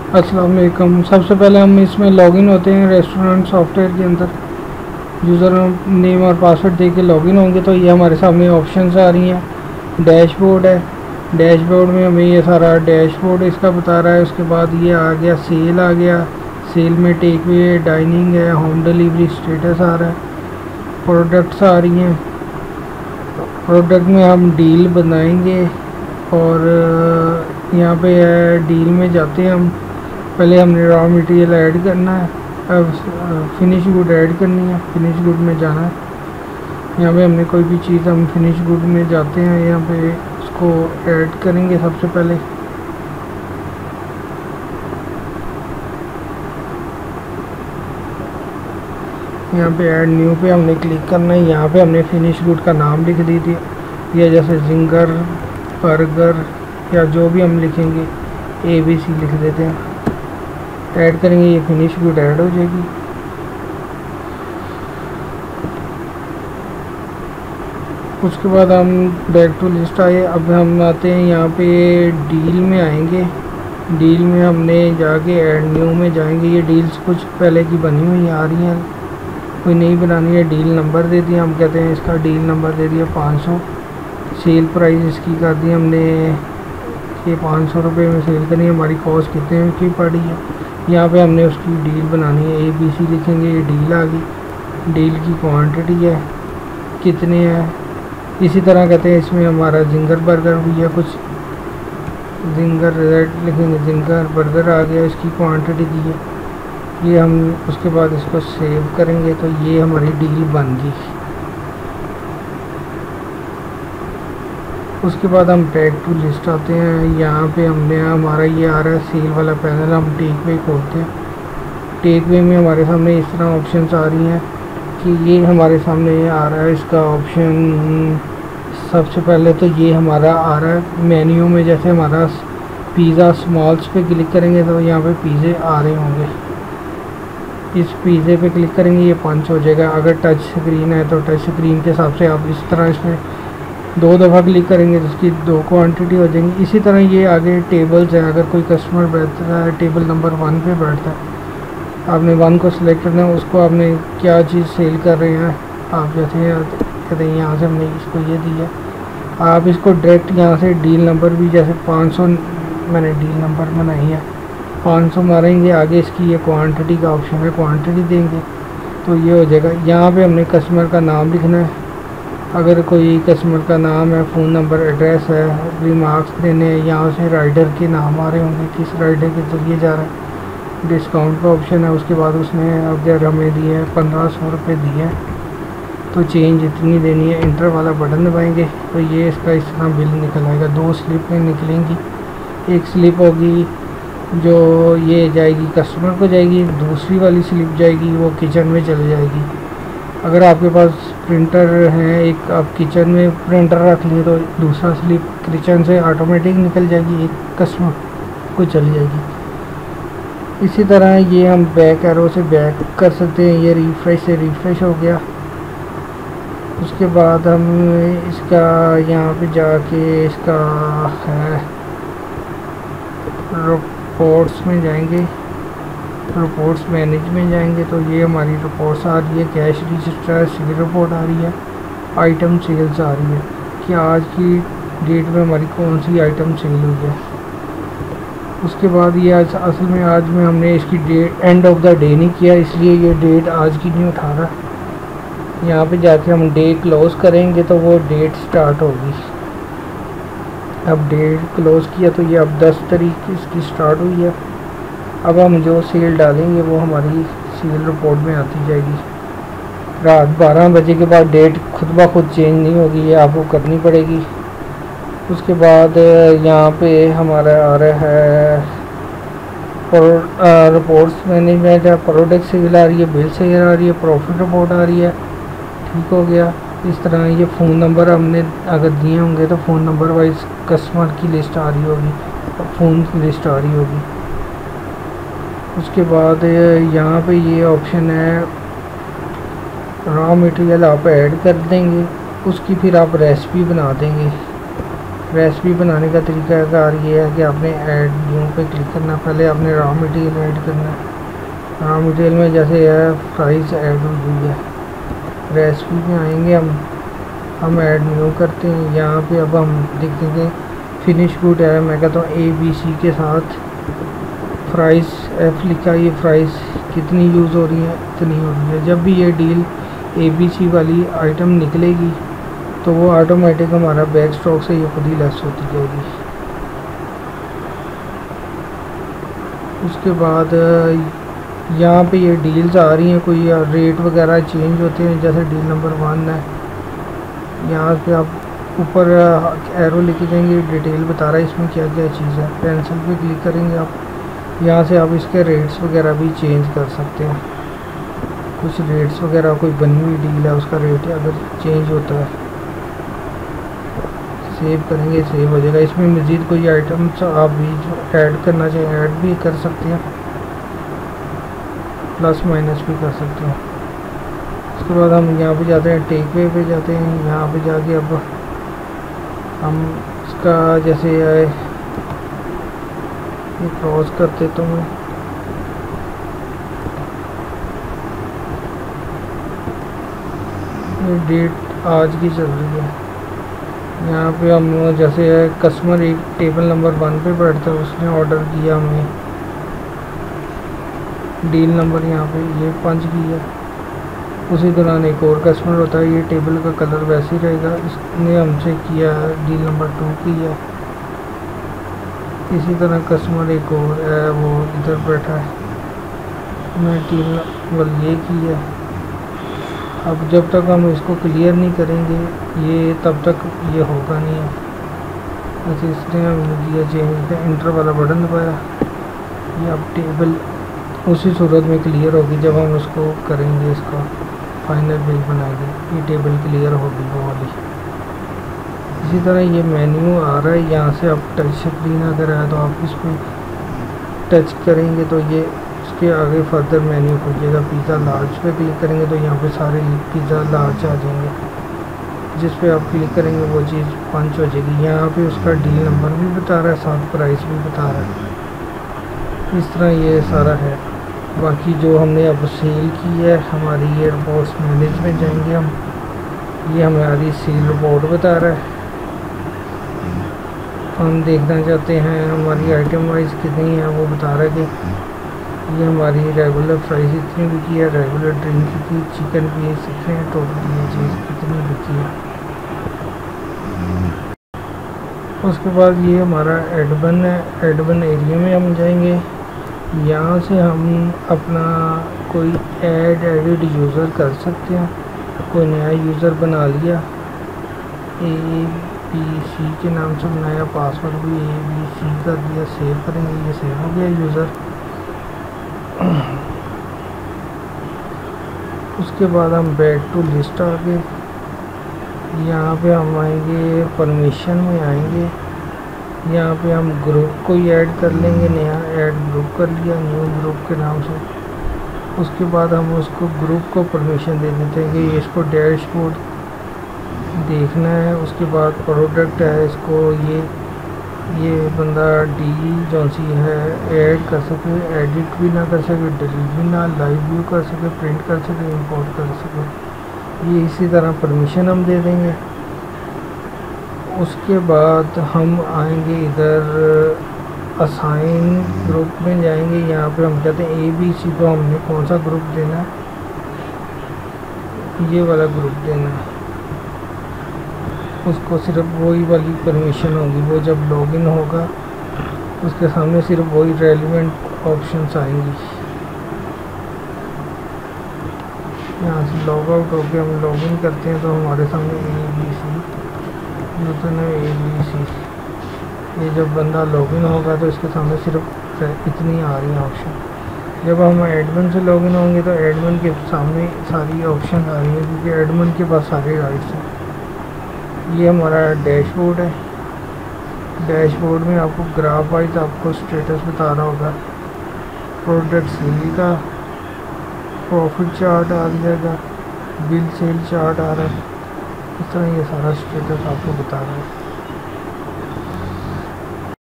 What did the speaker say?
अस्सलाम वालेकुम। सबसे पहले हम इसमें लॉगिन होते हैं रेस्टोरेंट सॉफ्टवेयर के अंदर। यूज़र नेम और पासवर्ड दे के लॉगिन होंगे तो ये हमारे सामने ऑप्शंस आ रही हैं। डैशबोर्ड है, डैशबोर्ड में हमें ये सारा डैशबोर्ड इसका बता रहा है। उसके बाद ये आ गया सेल, आ गया सेल में टेक वे, डाइनिंग है, होम डिलीवरी स्टेटस आ रहा है, प्रोडक्ट्स आ रही हैं। प्रोडक्ट में हम डील बनाएंगे और यहाँ पे है डील में जाते हैं हम। पहले हमने रॉ मटेरियल ऐड करना है, अब फिनिश गुड ऐड करनी है, फिनिश गुड में जाना है। यहाँ पे हमने कोई भी चीज़ हम फिनिश गुड में जाते हैं, यहाँ पे उसको ऐड करेंगे सबसे पहले। यहाँ पे ऐड न्यू पे हमने क्लिक करना है। यहाँ पे हमने फिनिश गुड का नाम लिख दी थी, या जैसे जिंगर, बर्गर या जो भी हम लिखेंगे ABC लिख देते हैं, ऐड करेंगे, ये फिनिश गुड ऐड हो जाएगी। उसके बाद हम बैक टू लिस्ट आए। अब हम आते हैं यहाँ पे डील में आएंगे। डील में हमने जाके ऐड न्यू में जाएंगे। ये डील्स कुछ पहले की बनी हुई आ रही हैं, कोई नहीं बनानी है। डील नंबर दे दिया, हम कहते हैं इसका डील नंबर दे दिया 500। सेल प्राइस इसकी कर दी हमने, ये 500 रुपये में सेल करनी है। हमारी कॉस्ट कितने की पड़ी है, यहाँ पे हमने उसकी डील बनानी है। ABC लिखेंगे, ये डील आ गई। डील की क्वांटिटी है, कितने है, इसी तरह कहते हैं। इसमें हमारा जिंगर बर्गर भी है, कुछ जिंगर रेड लिखेंगे, जिंगर बर्गर आ गया, इसकी क्वांटिटी दी है ये हम। उसके बाद इसको सेव करेंगे तो ये हमारी डील बन गई। उसके बाद हम बैक टू लिस्ट आते हैं। यहाँ पे हमने हमारा ये आ रहा है सेल वाला पैनल। हम टेक वे खोलते हैं। टेक वे में हमारे सामने इस तरह ऑप्शंस आ रही हैं कि ये हमारे सामने ये आ रहा है इसका ऑप्शन। सबसे पहले तो ये हमारा आ रहा है मेन्यू में, जैसे हमारा पिज़्ज़ा स्मॉल्स पे क्लिक करेंगे तो यहाँ पे पिज़्ज़े आ रहे होंगे। इस पिज़्ज़े पे क्लिक करेंगे, ये पंच हो जाएगा। अगर टच स्क्रीन है तो टच स्क्रीन के हिसाब से आप इस तरह इसमें 2 दफ़ा क्लिक करेंगे तो उसकी 2 क्वांटिटी हो जाएंगी। इसी तरह ये आगे टेबल्स हैं। अगर कोई कस्टमर बैठता है टेबल नंबर 1 पे बैठता है, आपने 1 को सिलेक्ट करना है। उसको आपने क्या चीज़ सेल कर रहे हैं, आप जैसे कहते हैं यहाँ से हमने इसको ये दिया, आप इसको डायरेक्ट यहाँ से डील नंबर भी, जैसे 500 मैंने डील नंबर बनाई है, 500 मारेंगे। आगे इसकी ये क्वांटिटी का ऑप्शन है, क्वांटिटी देंगे तो ये हो जाएगा। यहाँ पे हमने कस्टमर का नाम लिखना है। अगर कोई कस्टमर का नाम है, फ़ोन नंबर, एड्रेस है, रिमार्क्स देने हैं। यहाँ से राइडर के नाम आ रहे होंगे, किस राइडर के ज़रिए जा रहा है। डिस्काउंट का ऑप्शन है। उसके बाद उसने अगर हमें दिए हैं 1500 रुपये दिए हैं तो चेंज इतनी देनी है। इंटर वाला बटन दबाएंगे तो ये इसका इस तरह बिल निकल आएगा। 2 स्लिपें निकलेंगी। एक स्लिप होगी जो ये जाएगी कस्टमर को जाएगी, दूसरी वाली स्लिप जाएगी वो किचन में चली जाएगी। अगर आपके पास प्रिंटर है, एक आप किचन में प्रिंटर रख लिए तो दूसरा स्लिप किचन से ऑटोमेटिक निकल जाएगी, एक कस्टमर को चली जाएगी। इसी तरह ये हम बैक एरो से बैक कर सकते हैं। ये रिफ़्रेश से रिफ़्रेश हो गया। उसके बाद हम इसका यहाँ पे जाके इसका है रिपोर्ट्स में जाएंगे, रिपोर्ट्स मैनेज में जाएंगे तो ये हमारी रिपोर्ट्स आ रही है। कैश रजिस्टर सेल रिपोर्ट आ रही है, आइटम सेल्स आ रही है कि आज की डेट में हमारी कौन सी आइटम सेल हुई है। उसके बाद ये आज असल में आज में हमने इसकी date end of the day नहीं किया, इसलिए ये डेट आज की नहीं उठा रहा। यहाँ पे जाके हम डे क्लोज़ करेंगे तो वो डेट स्टार्ट होगी। अब डेट क्लोज़ किया तो ये अब 10 तारीख इसकी स्टार्ट हुई है। अब हम जो सेल डालेंगे वो हमारी सेल रिपोर्ट में आती जाएगी। रात 12 बजे के बाद डेट खुद ब खुद चेंज नहीं होगी, ये आपको करनी पड़ेगी। उसके बाद यहाँ पे हमारा आ रहा है रिपोर्ट्स मैनेजमेंट है। प्रोडक्ट सेल आ रही है, बिल सेल आ रही है, प्रॉफिट रिपोर्ट आ रही है। ठीक हो गया। इस तरह ये फ़ोन नंबर हमने अगर दिए होंगे तो फ़ोन नंबर वाइज कस्टमर की लिस्ट आ रही होगी, फ़ोन की लिस्ट आ रही होगी। उसके बाद यहाँ पे ये ऑप्शन है रॉ मटेरियल आप ऐड कर देंगे, उसकी फिर आप रेसिपी बना देंगे। रेसिपी बनाने का तरीकाकार ये है कि आपने ऐड न्यू पे क्लिक करना। पहले आपने रॉ मटेरियल ऐड करना है। रॉ मटेरियल में जैसे है फ्राइज़ ऐड हुई है, रेसिपी में आएंगे हम ऐड न्यू करते हैं। यहाँ पे अब हम देखेंगे फिनिश गुड है, मैं कहता हूँ ABC के साथ फ्राइज़ F लिखा, ये फ्राइज़ कितनी यूज़ हो रही है, इतनी हो रही है। जब भी ये डील ABC वाली आइटम निकलेगी तो वो ऑटोमेटिक हमारा बैक स्टॉक से ये खुद ही लेस होती जाएगी। उसके बाद यहाँ पे ये डील्स आ रही हैं, कोई रेट वगैरह चेंज होते हैं। जैसे डील नंबर 1 है, यहाँ पे आप ऊपर एरो लेके जाएंगे, डिटेल बता रहा है इसमें क्या क्या चीज़ है। पेंसिल पे क्लिक करेंगे आप, यहाँ से आप इसके रेट्स वगैरह भी चेंज कर सकते हैं। कुछ रेट्स वगैरह, कोई बनी हुई डील है उसका रेट अगर चेंज होता है, सेव करेंगे सेव हो जाएगा। इसमें मज़ीद कोई आइटम्स आप भी जो ऐड करना चाहें ऐड भी कर सकते हैं, प्लस माइनस भी कर सकते हैं। उसके बाद हम यहाँ पे जाते हैं, टेक वे पे जाते हैं। यहाँ पे जाके अब हम इसका जैसे ये क्रॉस करते तो मैं ये डेट आज की चल रही है। यहाँ पे हम जैसे कस्टमर एक टेबल नंबर 1 पे बैठता है, उसने ऑर्डर किया, हमें डील नंबर यहाँ पे ये 5 की है। उसी दौरान एक और कस्टमर होता है, ये टेबल का कलर वैसे ही रहेगा, इसने हमसे किया है डील नंबर 2 की है। इसी तरह कस्टमर एक और है, वो इधर बैठा है, मैं डील नंबर ये की है। अब जब तक हम इसको क्लियर नहीं करेंगे ये तब तक ये होगा नहीं है। बस इसने हमने दिया चेंज, इंटर वाला बटन दबाया, ये अब टेबल उसी सूरत में क्लियर होगी जब हम उसको करेंगे, इसका फाइनल बिल बनाएंगे, ये टेबल क्लियर होगी वो वाली। इसी तरह ये मेन्यू आ रहा है, यहाँ से आप टच स्क्रीन अगर है तो आप इस पर टच करेंगे तो ये उसके आगे फर्दर मेन्यू खुलेगा। पिज़्ज़ा लार्ज पे क्लिक करेंगे तो यहाँ पे सारे पिज़्ज़ा लार्ज आ जाएंगे। जिस पे आप क्लिक करेंगे वो चीज़ पंच हो जाएगी। यहाँ पे उसका डील नंबर भी बता रहा है, साथ प्राइस भी बता रहा है। इस तरह ये सारा है। बाकी जो हमने अब सेल की है हमारी, ये रिपोर्ट्स मैनेज में जाएंगे हम, ये हमारी सेल रिपोर्ट बता रहा है। हम देखना चाहते हैं हमारी आइटम वाइज कितनी है, वो बता रहा है कि ये हमारी रेगुलर फ्राइज इतनी बिकी है, रेगुलर ड्रिंक की चिकन पीस इतने, टोटल ये चीज़ कितनी बिकी है। उसके बाद ये हमारा एडबन है, एडबन एरिया में हम जाएंगे। यहाँ से हम अपना कोई एडिड यूज़र कर सकते हैं। कोई नया यूज़र बना लिया, ABC के नाम से बनाया, पासवर्ड भी ABC कर दिया, सेव करेंगे, ये सेव हो गया यूज़र। उसके बाद हम बैक टू लिस्ट आ गए। यहाँ पे हम आएंगे, परमिशन में आएंगे, यहाँ पे हम ग्रुप को ही ऐड कर लेंगे, नया ऐड ग्रुप कर लिया न्यू ग्रुप के नाम से। उसके बाद हम उसको ग्रुप को परमिशन दे देते हैं कि इसको डैशबोर्ड देखना है। उसके बाद प्रोडक्ट है, इसको ये बंदा डील जो सी है ऐड कर सके, एडिट भी ना कर सके, डिलीट भी ना, लाइव व्यू कर सके, प्रिंट कर सके, इंपोर्ट कर सके। ये इसी तरह परमिशन हम दे देंगे। उसके बाद हम आएंगे इधर असाइन ग्रुप में जाएंगे। यहाँ पे हम कहते हैं ABC को हमने कौन सा ग्रुप देना है, ये वाला ग्रुप देना है। उसको सिर्फ वही वाली परमिशन होगी, वो जब लॉगिन होगा उसके सामने सिर्फ वही रेलिवेंट ऑप्शंस आएंगी। यहाँ से लॉग आउट होकर हम लॉगिन करते हैं तो हमारे सामने ABC यूज़र नेम ABC, ये जब बंदा लॉगिन होगा तो इसके सामने सिर्फ इतनी आ रही है ऑप्शन। जब हम एडमिन से लॉगिन होंगे तो एडमिन के सामने सारी ऑप्शन आ रही है क्योंकि एडमिन के पास सारे राइट्स हैं। ये हमारा डैशबोर्ड है। डैशबोर्ड में आपको ग्राफ वाइज आपको स्टेटस बता रहा होगा, प्रोडक्ट सेल का प्रॉफिट चार्ट आ जाएगा, बिल सेल चार्ट आ रहा है। इस तरह ये सारा स्टेटस आपको बता रहा है।